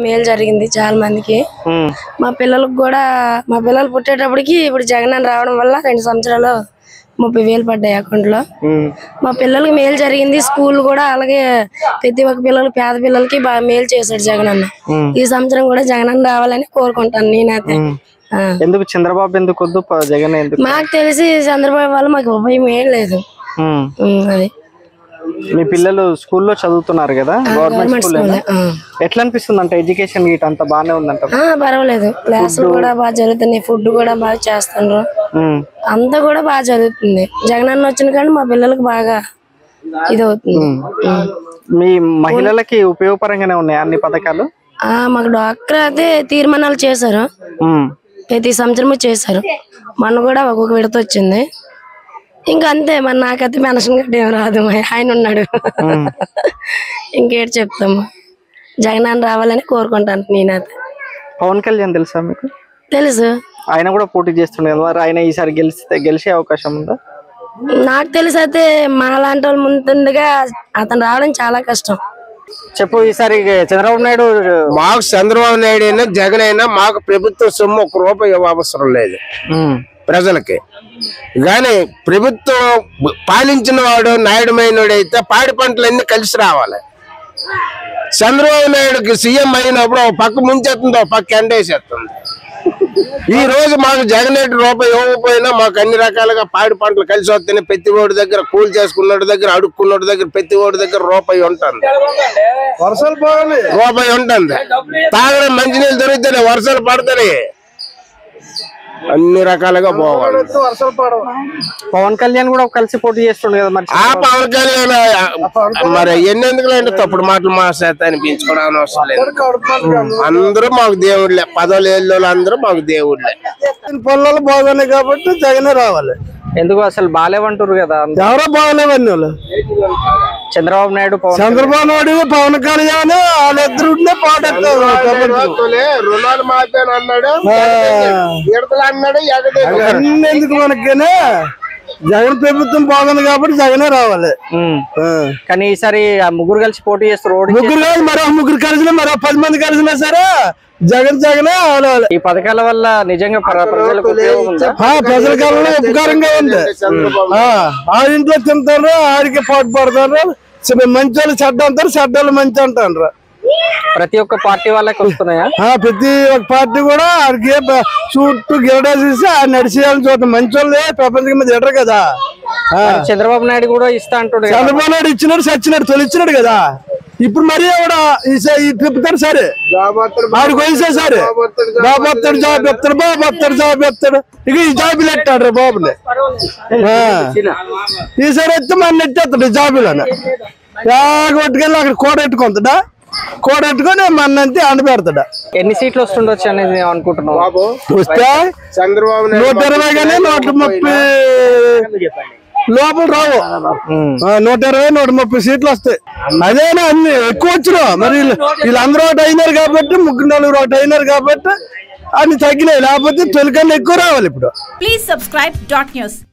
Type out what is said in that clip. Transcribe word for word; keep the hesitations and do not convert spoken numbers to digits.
మేలు జరిగింది చాలా మందికి. మా పిల్లలకు కూడా మా పిల్లలు పుట్టేటప్పటికి ఇప్పుడు జగన్ రావడం వల్ల రెండు సంవత్సరాలు ముప్పై వేలు పడ్డాయి అకౌంట్ లో. మా పిల్లలకి మేలు జరిగింది. స్కూల్ కూడా అలాగే ప్రతి ఒక్క పిల్లలు పేద పిల్లలకి బాగా మేలు చేశాడు జగన్ అన్న. ఈ సంవత్సరం కూడా జగన్ అన్న రావాలని కోరుకుంటాను నేనైతే. ఎందుకు చంద్రబాబు ఎందుకు వద్దు జగన్ ఎందుకు? మాకు తెలిసి చంద్రబాబు వల్ల మాకు ఉపయోగం ఏం లేదు. అది మీ పిల్లలు స్కూల్లో చదువుతున్నారు కదా, గవర్నమెంట్ స్కూల్. ఎట్లా అనిపిస్తుంది అంటే ఎడ్యుకేషన్ గీట అంతా బాగానే ఉందంట? పర్వాలేదు, క్లాసులు కూడా బాగా జరుగుతున్నాయి, ఫుడ్ కూడా బాగా చేస్తున్నారు, అంతా కూడా బాగా జరుగుతుంది. జగన్ అన్న వచ్చిన కానీ మా పిల్లలకు బాగా ఇది అవుతుంది. మీ మహిళలకి ఉపయోగపరంగానే ఉన్నాయి అన్ని పథకాలు? మాకు డాక్టర్ అయితే తీర్మానాలు చేశారు, ప్రతి సంవత్సరము చేశారు. మొన్న కూడా ఒక్కొక్క విడత వచ్చింది. ఇంకా అంతే, మరి నాకైతే పెన్షన్ గట్టి ఏం రాదు, ఆయన ఉన్నాడు. ఇంకేటి చెప్తాము, జగన్ రావాలని కోరుకుంటాను నేనైతే. పవన్ కళ్యాణ్ తెలుసా మీకు? తెలుసు, ఆయన కూడా పోటీ చేస్తుండే కదా, మరి ఆయన ఈసారి గెలిస్తే గెలిచే అవకాశం ఉందా? నాకు తెలిసి అయితే మా లాంటి వాళ్ళు ముందుగా అతను రావడం చాలా కష్టం. చెప్పు, ఈసారి చంద్రబాబు నాయుడు? మాకు చంద్రబాబు నాయుడు అయినా జగన్ అయినా మాకు ప్రభుత్వ సొమ్ము ఒక రూపాయి అవసరం లేదు ప్రజలకి. కానీ ప్రభుత్వం పాలించిన వాడు నాయుడుమైనడు అయితే పాడి పంటలన్నీ కలిసి రావాలి. చంద్రబాబు నాయుడుకి సీఎం అయినప్పుడు ఒక పక్క ముంచేస్తుంది, ఒక పక్క ఎండేసేస్తుంది. ఈ రోజు మాకు జగన్ రెడ్డి రూపాయి ఇవ్వకపోయినా మాకు అన్ని రకాలుగా పాడి పంటలు కలిసి వస్తున్నాయి. ప్రతి ఓడి దగ్గర కూలి చేసుకున్నోడి దగ్గర, అడుక్కున్నోడి దగ్గర, ప్రతి ఓడి దగ్గర రూపాయి ఉంటుంది, రూపాయి ఉంటుంది. తాగడం మంచినీళ్ళు దొరుకుతాయి, వర్షాలు పడతాయి, అన్ని రకాలుగా పోవాలి. పవన్ కళ్యాణ్ కూడా కలిసి పోటీ చేస్తుండే కదా మరి. ఆ పవన్ కళ్యాణ్ మరి ఎన్నెందుకు అంటే తప్పుడు మాటలు మా చేత అనిపించుకోవడానికి అవసరం లేదు. అందరూ మాకు దేవుళ్ళే, పదవులు ఏళ్ళు అందరూ మాకు దేవుళ్ళే. పొలాలు బాగున్నాయి కాబట్టి జగనే రావాలి. ఎందుకు అసలు బాగాలేవంటారు కదా? ఎవరో బాగలేవన్నీ వాళ్ళు. చంద్రబాబు నాయుడు, చంద్రబాబు నాయుడు, పవన్ కళ్యాణ్ వాళ్ళిద్దరు రుణాలు మాత్రం అన్నాడు, అన్నాడు. ఎందుకు మనకేనే జగన్ ప్రభుత్వం బాగుంది కాబట్టి జగనే రావాలి. కానీ ఈసారి ముగ్గురు కలిసి పోటీ చేస్తారు. ముగ్గురు కాదు, మరో ముగ్గురు కలిసినా, మరో పది మంది కలిసినా సరే జగన్ జగనే ఆడాలి. ఈ పథకాల వల్ల నిజంగా ప్రజలకు ప్రజల కాలంలో ఉపకారంగా ఉంది. ఆ ఇంట్లో తింటారు, ఆడికి పాటు పడతారు, మంచి వాళ్ళు చెడ్డ అంటారు, చెడ్డ వాళ్ళు మంచి అంటారు. ప్రతి ఒక్క పార్టీ వాళ్ళకి వస్తున్నాయా? ప్రతి ఒక్క పార్టీ కూడా ఆడికి చుట్టూ గిరడా చూసి ఆ నడిచేయాలని చూడటం. మంచి వాళ్ళే ప్రపంచం మీద ఎడరు కదా. చంద్రబాబు నాయుడు కూడా ఇస్తా అంటాడు. చంద్రబాబు నాయుడు ఇచ్చినాడు, సచ్చినాడు, తొలిచ్చినాడు కదా. ఇప్పుడు మరీ కూడా తిప్పుతాడు సరే, ఆడికి వయసే సరే, బాబు వస్తాడు జాబ్ ఎత్తాడు, బాబు వస్తాడు జాబ్ ఎత్తాడు. ఇక ఈ జాబులు ఎట్టాడు రే బాబుని. ఈసారి ఎత్తే మన ఎట్టేస్తాడు జాబులను. కొట్టుకెళ్ళి అక్కడ కోడెట్టుకుంటాడా, కోడెట్టుకొని మనంతే అండ పెడతాడా. ఎన్ని సీట్లు వస్తుండొచ్చు అనేది అనుకుంటున్నావు? వస్తే నూట ఇరవై కానీ నూట ముప్పై లోపల రావు. నూట ఇరవై నూట ముప్పై సీట్లు వస్తాయి. అదేనా అన్ని ఎక్కువ వచ్చినా మరి వీళ్ళందరూ ఒకటి అయినారు కాబట్టి, ముగ్గురు నలుగురు ఒకటి అయినారు కాబట్టి అన్ని తగ్గినాయి. లేకపోతే తొలికన్నా ఎక్కువ రావాలి ఇప్పుడు. Please subscribe dot news.